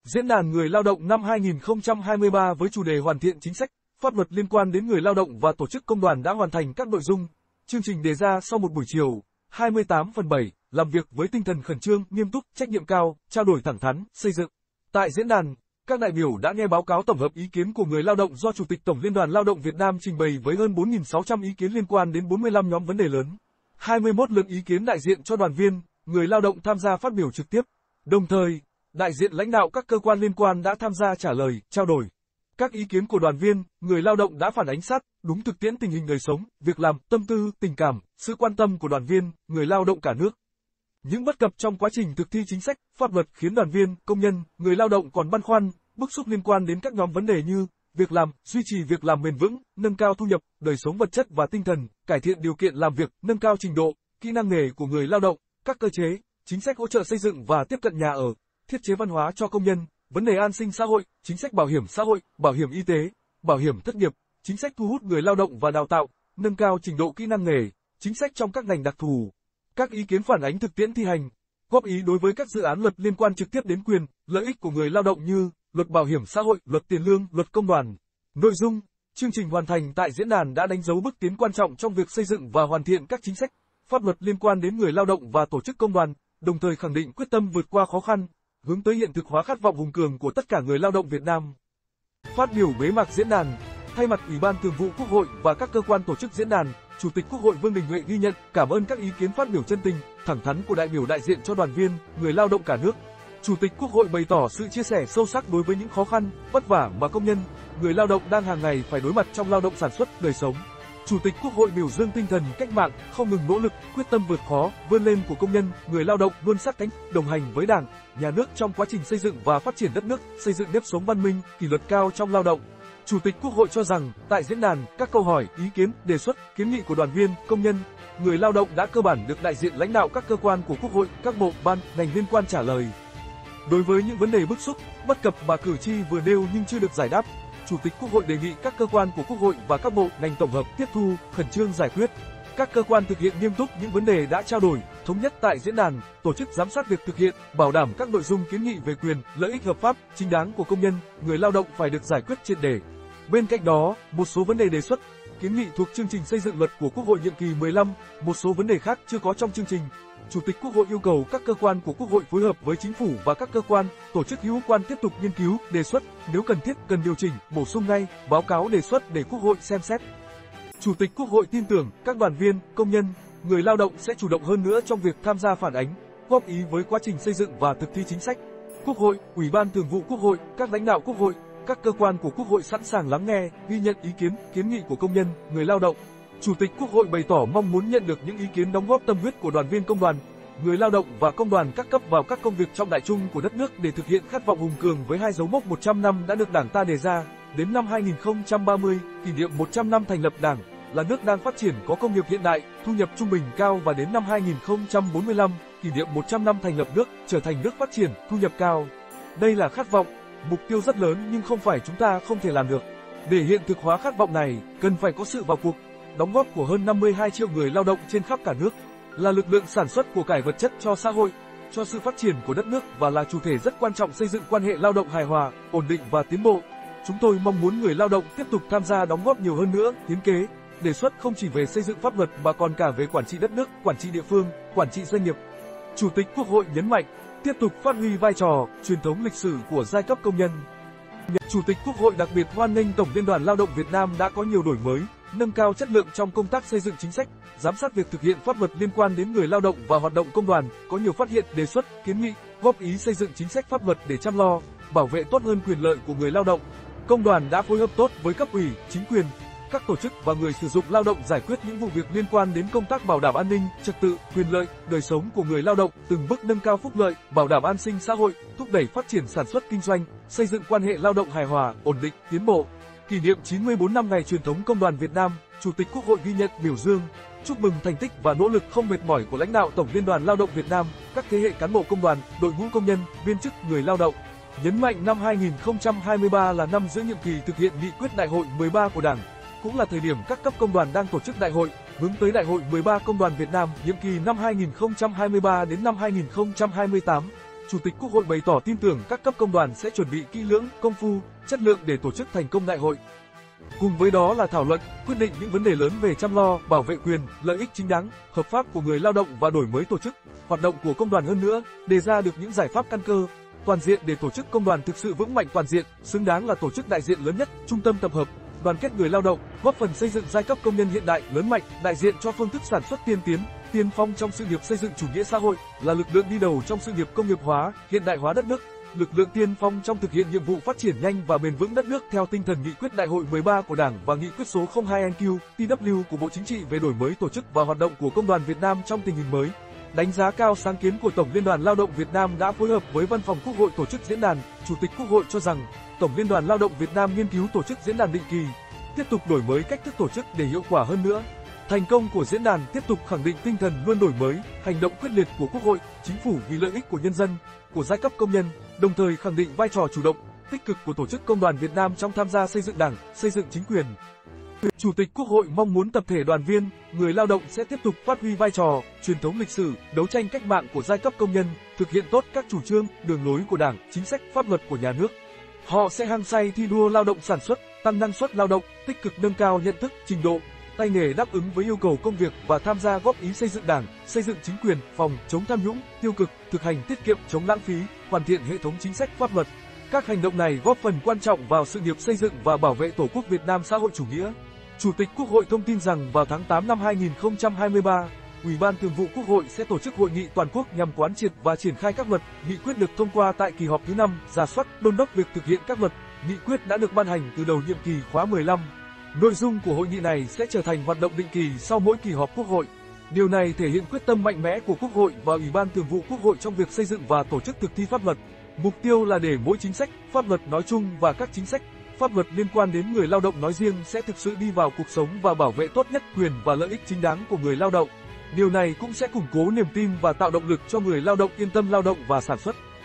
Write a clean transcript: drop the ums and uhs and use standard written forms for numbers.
Diễn đàn Người lao động năm 2023 với chủ đề hoàn thiện chính sách, pháp luật liên quan đến người lao động và tổ chức công đoàn đã hoàn thành các nội dung, chương trình đề ra sau một buổi chiều 28/7, làm việc với tinh thần khẩn trương, nghiêm túc, trách nhiệm cao, trao đổi thẳng thắn, xây dựng. Tại diễn đàn, các đại biểu đã nghe báo cáo tổng hợp ý kiến của người lao động do Chủ tịch Tổng Liên đoàn Lao động Việt Nam trình bày với hơn 4.600 ý kiến liên quan đến 45 nhóm vấn đề lớn. 21 lượt ý kiến đại diện cho đoàn viên, người lao động tham gia phát biểu trực tiếp. Đồng thời, đại diện lãnh đạo các cơ quan liên quan đã tham gia trả lời, trao đổi. Các ý kiến của đoàn viên, người lao động đã phản ánh sát, đúng thực tiễn tình hình đời sống, việc làm, tâm tư, tình cảm, sự quan tâm của đoàn viên, người lao động cả nước. Những bất cập trong quá trình thực thi chính sách, pháp luật khiến đoàn viên, công nhân, người lao động còn băn khoăn, bức xúc liên quan đến các nhóm vấn đề như việc làm, duy trì việc làm bền vững, nâng cao thu nhập, đời sống vật chất và tinh thần, cải thiện điều kiện làm việc, nâng cao trình độ, kỹ năng nghề của người lao động, các cơ chế, chính sách hỗ trợ xây dựng và tiếp cận nhà ở, thiết chế văn hóa cho công nhân, vấn đề an sinh xã hội, chính sách bảo hiểm xã hội, bảo hiểm y tế, bảo hiểm thất nghiệp, chính sách thu hút người lao động và đào tạo, nâng cao trình độ kỹ năng nghề, chính sách trong các ngành đặc thù. Các ý kiến phản ánh thực tiễn thi hành, góp ý đối với các dự án luật liên quan trực tiếp đến quyền, lợi ích của người lao động như luật bảo hiểm xã hội, luật tiền lương, luật công đoàn. Nội dung, chương trình hoàn thành tại diễn đàn đã đánh dấu bước tiến quan trọng trong việc xây dựng và hoàn thiện các chính sách, pháp luật liên quan đến người lao động và tổ chức công đoàn, đồng thời khẳng định quyết tâm vượt qua khó khăn, hướng tới hiện thực hóa khát vọng hùng cường của tất cả người lao động Việt Nam. Phát biểu bế mạc diễn đàn, thay mặt Ủy ban Thường vụ Quốc hội và các cơ quan tổ chức diễn đàn, Chủ tịch Quốc hội Vương Đình Huệ ghi nhận, cảm ơn các ý kiến phát biểu chân tình, thẳng thắn của đại biểu đại diện cho đoàn viên, người lao động cả nước. Chủ tịch Quốc hội bày tỏ sự chia sẻ sâu sắc đối với những khó khăn, vất vả mà công nhân, người lao động đang hàng ngày phải đối mặt trong lao động sản xuất, đời sống. Chủ tịch Quốc hội biểu dương tinh thần cách mạng, không ngừng nỗ lực, quyết tâm vượt khó, vươn lên của công nhân, người lao động luôn sát cánh, đồng hành với Đảng, Nhà nước trong quá trình xây dựng và phát triển đất nước, xây dựng nếp sống văn minh, kỷ luật cao trong lao động. Chủ tịch Quốc hội cho rằng, tại diễn đàn, các câu hỏi, ý kiến, đề xuất, kiến nghị của đoàn viên, công nhân, người lao động đã cơ bản được đại diện lãnh đạo các cơ quan của Quốc hội, các bộ, ban, ngành liên quan trả lời. Đối với những vấn đề bức xúc, bất cập mà cử tri vừa nêu nhưng chưa được giải đáp, Chủ tịch Quốc hội đề nghị các cơ quan của Quốc hội và các bộ, ngành tổng hợp, tiếp thu, khẩn trương giải quyết. Các cơ quan thực hiện nghiêm túc những vấn đề đã trao đổi, thống nhất tại diễn đàn, tổ chức giám sát việc thực hiện, bảo đảm các nội dung kiến nghị về quyền, lợi ích hợp pháp, chính đáng của công nhân, người lao động phải được giải quyết triệt để. Bên cạnh đó, một số vấn đề đề xuất, kiến nghị thuộc chương trình xây dựng luật của Quốc hội nhiệm kỳ 15, một số vấn đề khác chưa có trong chương trình. Chủ tịch Quốc hội yêu cầu các cơ quan của Quốc hội phối hợp với Chính phủ và các cơ quan, tổ chức hữu quan tiếp tục nghiên cứu, đề xuất, nếu cần thiết cần điều chỉnh, bổ sung ngay, báo cáo đề xuất để Quốc hội xem xét. Chủ tịch Quốc hội tin tưởng các đoàn viên, công nhân, người lao động sẽ chủ động hơn nữa trong việc tham gia phản ánh, góp ý với quá trình xây dựng và thực thi chính sách. Quốc hội, Ủy ban Thường vụ Quốc hội, các lãnh đạo Quốc hội, các cơ quan của Quốc hội sẵn sàng lắng nghe, ghi nhận ý kiến, kiến nghị của công nhân, người lao động. Chủ tịch Quốc hội bày tỏ mong muốn nhận được những ý kiến đóng góp tâm huyết của đoàn viên công đoàn, người lao động và công đoàn các cấp vào các công việc trọng đại chung của đất nước để thực hiện khát vọng hùng cường với hai dấu mốc 100 năm đã được Đảng ta đề ra, đến năm 2030, kỷ niệm 100 năm thành lập Đảng, là nước đang phát triển có công nghiệp hiện đại, thu nhập trung bình cao và đến năm 2045, kỷ niệm 100 năm thành lập nước, trở thành nước phát triển, thu nhập cao. Đây là khát vọng, mục tiêu rất lớn nhưng không phải chúng ta không thể làm được. Để hiện thực hóa khát vọng này, cần phải có sự vào cuộc, đóng góp của hơn 52 triệu người lao động trên khắp cả nước, là lực lượng sản xuất của cải vật chất cho xã hội, cho sự phát triển của đất nước và là chủ thể rất quan trọng xây dựng quan hệ lao động hài hòa, ổn định và tiến bộ. Chúng tôi mong muốn người lao động tiếp tục tham gia đóng góp nhiều hơn nữa, hiến kế, đề xuất không chỉ về xây dựng pháp luật mà còn cả về quản trị đất nước, quản trị địa phương, quản trị doanh nghiệp. Chủ tịch Quốc hội nhấn mạnh, tiếp tục phát huy vai trò, truyền thống lịch sử của giai cấp công nhân. Chủ tịch Quốc hội đặc biệt hoan nghênh Tổng Liên đoàn Lao động Việt Nam đã có nhiều đổi mới, nâng cao chất lượng trong công tác xây dựng chính sách, giám sát việc thực hiện pháp luật liên quan đến người lao động và hoạt động công đoàn, có nhiều phát hiện, đề xuất, kiến nghị, góp ý xây dựng chính sách pháp luật để chăm lo, bảo vệ tốt hơn quyền lợi của người lao động. Công đoàn đã phối hợp tốt với cấp ủy, chính quyền, các tổ chức và người sử dụng lao động giải quyết những vụ việc liên quan đến công tác bảo đảm an ninh, trật tự, quyền lợi, đời sống của người lao động, từng bước nâng cao phúc lợi, bảo đảm an sinh xã hội, thúc đẩy phát triển sản xuất kinh doanh, xây dựng quan hệ lao động hài hòa, ổn định, tiến bộ. Kỷ niệm 94 năm ngày truyền thống Công đoàn Việt Nam, Chủ tịch Quốc hội ghi nhận, biểu dương, chúc mừng thành tích và nỗ lực không mệt mỏi của lãnh đạo Tổng Liên đoàn Lao động Việt Nam, các thế hệ cán bộ công đoàn, đội ngũ công nhân, viên chức, người lao động. Nhấn mạnh năm 2023 là năm giữa nhiệm kỳ thực hiện nghị quyết Đại hội 13 của Đảng, cũng là thời điểm các cấp công đoàn đang tổ chức đại hội, hướng tới Đại hội 13 Công đoàn Việt Nam nhiệm kỳ năm 2023 đến năm 2028. Chủ tịch Quốc hội bày tỏ tin tưởng các cấp công đoàn sẽ chuẩn bị kỹ lưỡng, công phu, chất lượng để tổ chức thành công đại hội. Cùng với đó là thảo luận, quyết định những vấn đề lớn về chăm lo, bảo vệ quyền, lợi ích chính đáng, hợp pháp của người lao động và đổi mới tổ chức, hoạt động của công đoàn hơn nữa, đề ra được những giải pháp căn cơ, toàn diện để tổ chức công đoàn thực sự vững mạnh toàn diện, xứng đáng là tổ chức đại diện lớn nhất, trung tâm tập hợp, đoàn kết người lao động, góp phần xây dựng giai cấp công nhân hiện đại, lớn mạnh, đại diện cho phương thức sản xuất tiên tiến, tiên phong trong sự nghiệp xây dựng chủ nghĩa xã hội, là lực lượng đi đầu trong sự nghiệp công nghiệp hóa, hiện đại hóa đất nước, lực lượng tiên phong trong thực hiện nhiệm vụ phát triển nhanh và bền vững đất nước theo tinh thần nghị quyết Đại hội 13 của Đảng và nghị quyết số 02/NQ/TW của Bộ Chính trị về đổi mới tổ chức và hoạt động của Công đoàn Việt Nam trong tình hình mới. Đánh giá cao sáng kiến của Tổng Liên đoàn Lao động Việt Nam đã phối hợp với Văn phòng Quốc hội tổ chức diễn đàn, Chủ tịch Quốc hội cho rằng Tổng Liên đoàn Lao động Việt Nam nghiên cứu tổ chức diễn đàn định kỳ, tiếp tục đổi mới cách thức tổ chức để hiệu quả hơn nữa. Thành công của diễn đàn tiếp tục khẳng định tinh thần luôn đổi mới, hành động quyết liệt của Quốc hội, Chính phủ vì lợi ích của nhân dân, của giai cấp công nhân, đồng thời khẳng định vai trò chủ động, tích cực của Tổ chức Công đoàn Việt Nam trong tham gia xây dựng Đảng, xây dựng chính quyền. Chủ tịch Quốc hội mong muốn tập thể đoàn viên, người lao động sẽ tiếp tục phát huy vai trò, truyền thống lịch sử, đấu tranh cách mạng của giai cấp công nhân, thực hiện tốt các chủ trương, đường lối của Đảng, chính sách, pháp luật của nhà nước. Họ sẽ hăng say thi đua lao động sản xuất, tăng năng suất lao động, tích cực nâng cao nhận thức, trình độ, tay nghề đáp ứng với yêu cầu công việc và tham gia góp ý xây dựng Đảng, xây dựng chính quyền, phòng chống tham nhũng, tiêu cực, thực hành tiết kiệm, chống lãng phí, hoàn thiện hệ thống chính sách pháp luật. Các hành động này góp phần quan trọng vào sự nghiệp xây dựng và bảo vệ Tổ quốc Việt Nam xã hội chủ nghĩa. Chủ tịch Quốc hội thông tin rằng vào tháng 8 năm 2023, Ủy ban Thường vụ Quốc hội sẽ tổ chức hội nghị toàn quốc nhằm quán triệt và triển khai các luật, nghị quyết được thông qua tại kỳ họp thứ 5, rà soát, đôn đốc việc thực hiện các luật, nghị quyết đã được ban hành từ đầu nhiệm kỳ khóa 15. Nội dung của hội nghị này sẽ trở thành hoạt động định kỳ sau mỗi kỳ họp Quốc hội. Điều này thể hiện quyết tâm mạnh mẽ của Quốc hội và Ủy ban Thường vụ Quốc hội trong việc xây dựng và tổ chức thực thi pháp luật. Mục tiêu là để mỗi chính sách, pháp luật nói chung và các chính sách, pháp luật liên quan đến người lao động nói riêng sẽ thực sự đi vào cuộc sống và bảo vệ tốt nhất quyền và lợi ích chính đáng của người lao động. Điều này cũng sẽ củng cố niềm tin và tạo động lực cho người lao động yên tâm lao động và sản xuất.